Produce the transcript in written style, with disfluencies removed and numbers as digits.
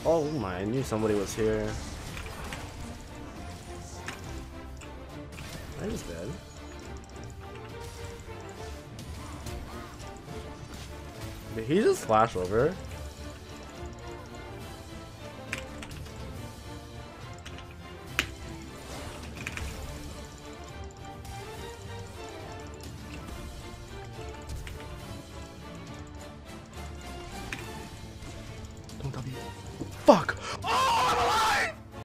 Oh my, I knew somebody was here. I just dead. Did he just flash over? Don't W. Fuck!